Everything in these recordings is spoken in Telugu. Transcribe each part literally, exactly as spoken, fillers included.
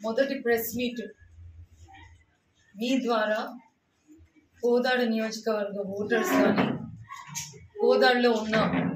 మొదటి ప్రెస్ మీట్ మీ ద్వారా కోదాడ నియోజకవర్గ ఓటర్స్ కానీ కోదాడలో ఉన్న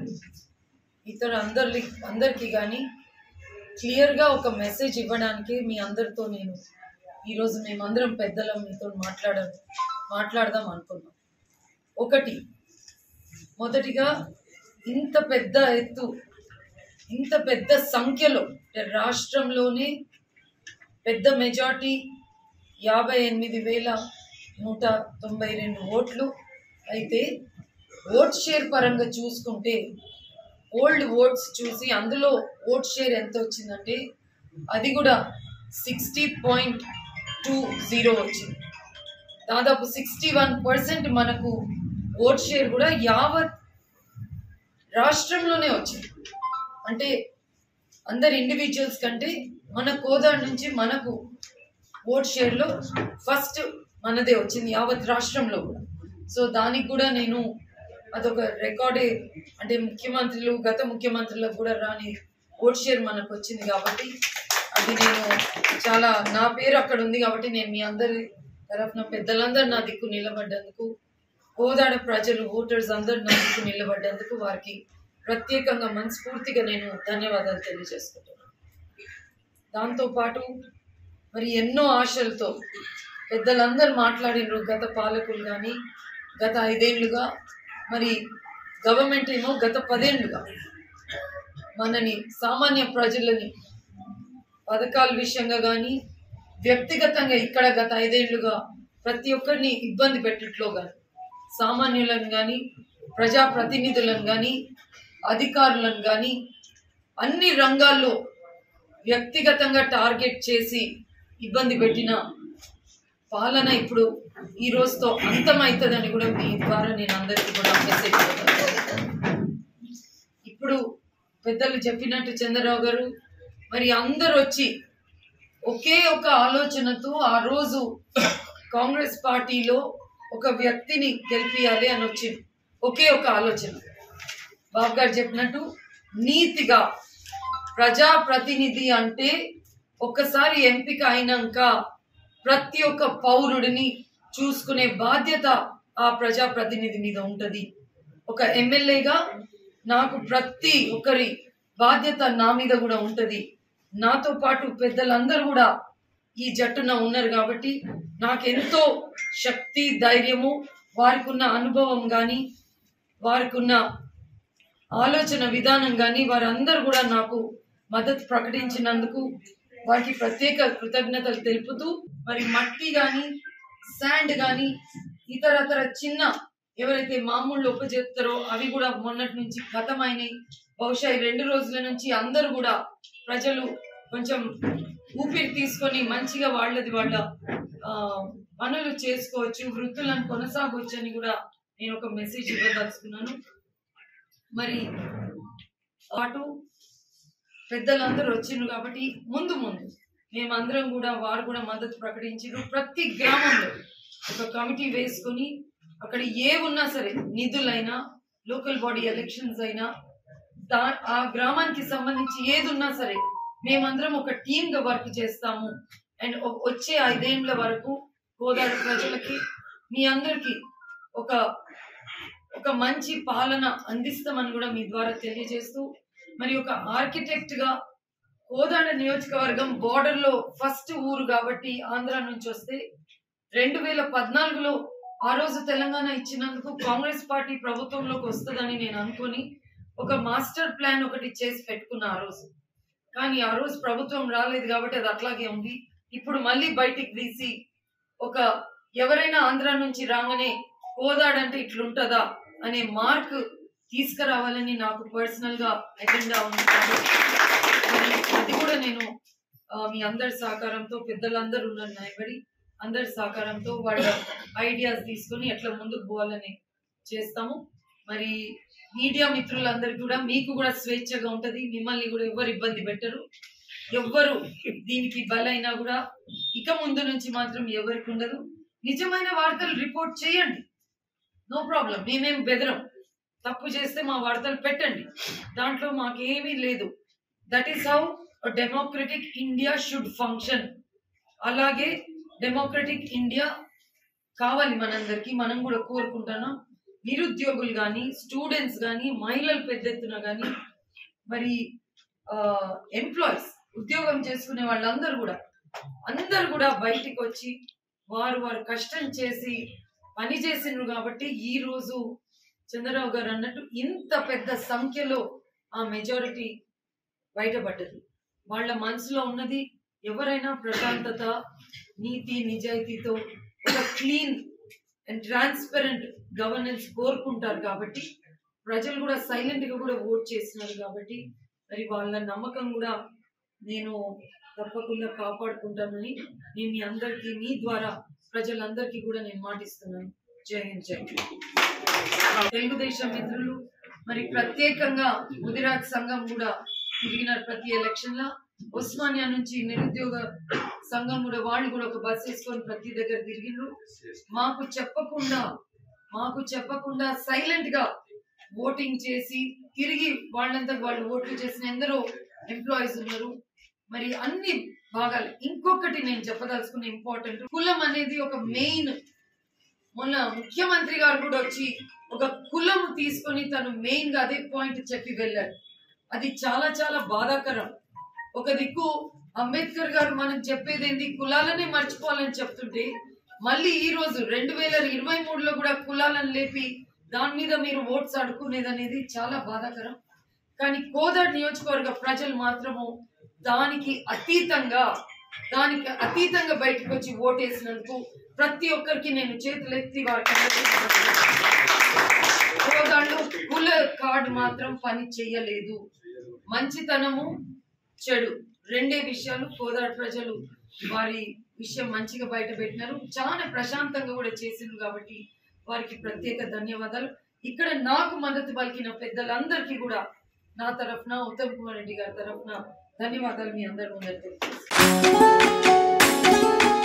ఇతర అందరి అందరికీ కానీ క్లియర్గా ఒక మెసేజ్ ఇవ్వడానికి మీ అందరితో నేను ఈరోజు మేమందరం పెద్దలం మీతో మాట్లాడ మాట్లాడదాం అనుకున్నాం. ఒకటి, మొదటిగా ఇంత పెద్ద ఎత్తు ఇంత పెద్ద సంఖ్యలో రాష్ట్రంలోనే పెద్ద మెజార్టీ యాభై ఎనిమిది వేల నూట తొంభై రెండు ఓట్లు అయితే ఓట్ షేర్ పరంగా చూసుకుంటే ఓల్డ్ ఓట్స్ చూసి అందులో ఓట్ షేర్ ఎంత వచ్చిందంటే అది కూడా సిక్స్టీ పాయింట్ టూ జీరో వచ్చింది. దాదాపు సిక్స్టీ వన్ పర్సెంట్ మనకు ఓట్ షేర్ కూడా యావత్ రాష్ట్రంలోనే వచ్చింది. అంటే అందరు ఇండివిజువల్స్ కంటే మన కోదాడ నుంచి మనకు ఓట్ షేర్లో ఫస్ట్ మనదే వచ్చింది యావత్ రాష్ట్రంలో కూడా. సో దానికి కూడా నేను అదొక రికార్డే, అంటే ముఖ్యమంత్రులు గత ముఖ్యమంత్రులకు కూడా రాని ఓట్ షేర్ మనకు వచ్చింది కాబట్టి అది నేను చాలా నా పేరు అక్కడ ఉంది కాబట్టి నేను మీ అందరి తరఫున పెద్దలందరూ నా దిక్కు నిలబడ్డందుకు, కోదాడ ప్రజలు ఓటర్స్ అందరు నా దిక్కు నిలబడ్డందుకు వారికి ప్రత్యేకంగా మనస్ఫూర్తిగా నేను ధన్యవాదాలు తెలియజేసుకుంటున్నాను. దాంతోపాటు మరి ఎన్నో ఆశలతో పెద్దలందరూ మాట్లాడినరు, గత పాలకులు కానీ గత ఐదేళ్లుగా, మరి గవర్నమెంట్ ఏమో గత పదేళ్లుగా మనని సామాన్య ప్రజలని పథకాల విషయంగా కానీ వ్యక్తిగతంగా ఇక్కడ గత ఐదేళ్లుగా ప్రతి ఒక్కరిని ఇబ్బంది పెట్టట్లో కానీ సామాన్యులను కానీ ప్రజాప్రతినిధులను కానీ అధికారులను కానీ అన్ని రంగాల్లో వ్యక్తిగతంగా టార్గెట్ చేసి ఇబ్బంది పెట్టిన పాలన ఇప్పుడు ఈ రోజుతో అంతమవుతుందని కూడా మీ ద్వారా నేను అందరికీ కూడా మెసేజ్ చేస్తాను. ఇప్పుడు పెద్దలు చెప్పినట్టు చంద్రరావు గారు మరి అందరు వచ్చి ఒకే ఒక ఆలోచనతో ఆ రోజు కాంగ్రెస్ పార్టీలో ఒక వ్యక్తిని గెలిపియాలి అని వచ్చింది. ఒకే ఒక ఆలోచన, బాబు గారు చెప్పినట్టు నీతిగా ప్రజాప్రతినిధి అంటే ఒక్కసారి ఎంపిక అయినాక ప్రతి ఒక్క పౌరుడిని చూసుకునే బాధ్యత ఆ ప్రజాప్రతినిధి మీద ఉంటుంది. ఒక ఎమ్మెల్యేగా నాకు ప్రతి ఒక్కరి బాధ్యత నా మీద కూడా ఉంటుంది. నాతో పాటు పెద్దలందరూ కూడా ఈ జట్టున ఉన్నారు కాబట్టి నాకెంతో శక్తి, ధైర్యము, వారికి ఉన్న అనుభవం కానీ వారికి ఉన్న ఆలోచన విధానం కానీ వారందరూ కూడా నాకు మద్దతు ప్రకటించినందుకు వారికి ప్రత్యేక కృతజ్ఞతలు తెలుపుతూ, మరి మట్టి కానీ శాండ్ కానీ ఇతరతర చిన్న ఎవరైతే మామూలు ఉపజేస్తారో అవి కూడా మొన్నటి నుంచి గతమైనవి. బహుశా ఈ రెండు రోజుల నుంచి అందరూ కూడా ప్రజలు కొంచెం ఊపిరి తీసుకొని మంచిగా వాళ్ళది వాళ్ళ పనులు చేసుకోవచ్చు, వృత్తులను కొనసాగవచ్చు అని కూడా నేను ఒక మెసేజ్ ఇవ్వదలుచుకున్నాను. మరి పాటు పెద్దలందరూ వచ్చిండ్రు కాబట్టి ముందు ముందు మేమందరం కూడా వారు కూడా మద్దతు ప్రకటించారు. ప్రతి గ్రామంలో ఒక కమిటీ వేసుకొని అక్కడ ఏ ఉన్నా సరే నిధులైనా లోకల్ బాడీ ఎలక్షన్స్ అయినా దా ఆ గ్రామానికి సంబంధించి ఏది ఉన్నా సరే మేమందరం ఒక టీమ్గా వర్క్ చేస్తాము. అండ్ వచ్చే ఐదేళ్ల వరకు కోదాడ ప్రజలకి మీ అందరికీ ఒక ఒక మంచి పాలన అందిస్తామని కూడా మీ ద్వారా తెలియజేస్తూ, మరి ఒక ఆర్కిటెక్ట్ గా కోదాడ నియోజకవర్గం బోర్డర్ లో ఫస్ట్ ఊరు కాబట్టి ఆంధ్ర నుంచి వస్తే రెండు వేల పద్నాలుగులో ఆ రోజు తెలంగాణ ఇచ్చినందుకు కాంగ్రెస్ పార్టీ ప్రభుత్వంలోకి వస్తుందని నేను అనుకొని ఒక మాస్టర్ ప్లాన్ ఒకటి చేసి పెట్టుకున్నా ఆ రోజు. కానీ ఆ రోజు ప్రభుత్వం రాలేదు కాబట్టి అది అట్లాగే ఉంది. ఇప్పుడు మళ్ళీ బయటికి తీసి ఒక ఎవరైనా ఆంధ్ర నుంచి రాగానే కోదాడ అంటే ఇట్లుంటదా అనే మార్క్ తీసుకురావాలని నాకు పర్సనల్ గా ఎజెండా ఉంది. అది కూడా నేను మీ అందరి సహకారంతో, పెద్దలందరూ ఉన్నారు నాయబడి అందరి సహకారంతో వాళ్ళ ఐడియాస్ తీసుకొని ఎట్లా ముందుకు పోవాలని చేస్తాము. మరి మీడియా మిత్రులందరికీ కూడా మీకు కూడా స్వేచ్ఛగా ఉంటది, మిమ్మల్ని కూడా ఎవరు ఇబ్బంది పెట్టరు. ఎవ్వరు దీనికి బలైనా కూడా ఇక ముందు నుంచి మాత్రం ఎవరికి ఉండదు. నిజమైన వార్తలు రిపోర్ట్ చేయండి, నో ప్రాబ్లం, మేమేం బెదరం. తప్పు చేస్తే మా వార్తలు పెట్టండి, దాంట్లో మాకేమీ లేదు. That is how democratic India should function. అలాగే డెమోక్రటిక్ ఇండియా కావాలి మనందరికి, మనం కూడా కోరుకుంటున్నాం. నిరుద్యోగులు కానీ, స్టూడెంట్స్ కానీ, మహిళలు పెద్ద ఎత్తున కానీ, మరి ఎంప్లాయీస్ ఉద్యోగం చేసుకునే వాళ్ళందరూ కూడా అందరు కూడా బయటికి వచ్చి వారు వారు కష్టం చేసి పని చేసిండ్రు కాబట్టి ఈ రోజు చంద్రరావు గారు అన్నట్టు ఇంత పెద్ద సంఖ్యలో ఆ మెజారిటీ బయటపడ్డది. వాళ్ళ మనసులో ఉన్నది ఎవరైనా ప్రశాంతత, నీతి, నిజాయితీతో ఒక క్లీన్ అండ్ ట్రాన్స్పరెంట్ గవర్నెన్స్ కోరుకుంటారు కాబట్టి ప్రజలు కూడా సైలెంట్ గా కూడా ఓట్ చేస్తున్నారు. కాబట్టి మరి వాళ్ళ నమ్మకం కూడా నేను తప్పకుండా కాపాడుకుంటానని నేను మీ అందరికీ, మీ ద్వారా ప్రజలందరికీ కూడా నేను మాటిస్తున్నాను. జై హింద్, జై తెలుగుదేశం మిత్రులు. మరి ప్రత్యేకంగా ముదిరాజ్ సంఘం కూడా తిరిగిన ప్రతి ఎలక్షన్ లా, ఉస్మానియా నుంచి నిరుద్యోగ సంఘం కూడా వాళ్ళు కూడా ఒక బస్ వేసుకొని ప్రతి దగ్గర తిరిగిండ్రు. మాకు చెప్పకుండా మాకు చెప్పకుండా సైలెంట్ గా ఓటింగ్ చేసి తిరిగి వాళ్ళంతా వాళ్ళు ఓట్లు చేసిన ఎందరో ఎంప్లాయీస్ ఉన్నారు. మరి అన్ని భాగాలు. ఇంకొకటి నేను చెప్పదలుచుకున్న ఇంపార్టెంట్, కులం అనేది ఒక మెయిన్. మొన్న ముఖ్యమంత్రి గారు కూడా వచ్చి ఒక కులం తీసుకొని తను మెయిన్ గా అదే పాయింట్ చెప్పి వెళ్ళారు. అది చాలా చాలా బాధాకరం. ఒక దిక్కు అంబేద్కర్ గారు మనం చెప్పేది ఏంటి, కులాలనే మర్చిపోవాలని చెప్తుంటే మళ్ళీ ఈ రోజు రెండు వేల ఇరవై మూడులో కూడా కులాలను లేపి దాని మీద మీరు ఓట్స్ అడుక్కునేది అనేది చాలా బాధాకరం. కానీ కోదాడ్ నియోజకవర్గ ప్రజలు మాత్రము దానికి అతీతంగా దానికి అతీతంగా బయటకు వచ్చి ఓటేసినందుకు ప్రతి ఒక్కరికి నేను చేతులెత్తి వారికి కోదాళ్ళు కుల కార్డు మాత్రం పని చేయలేదు. మంచితనము, చెడు రెండే విషయాలు కోదాడ్ ప్రజలు వారి విషయం మంచిగా బయట పెట్టినారు. చాలా ప్రశాంతంగా కూడా చేసిండ్రు కాబట్టి వారికి ప్రత్యేక ధన్యవాదాలు. ఇక్కడ నాకు మద్దతు పలికిన పెద్దలందరికీ కూడా నా తరఫున, ఉత్తమ్ కుమార్ రెడ్డి గారి తరఫున ధన్యవాదాలు మీ అందరి ముందర తెలియజేస్తున్నాను.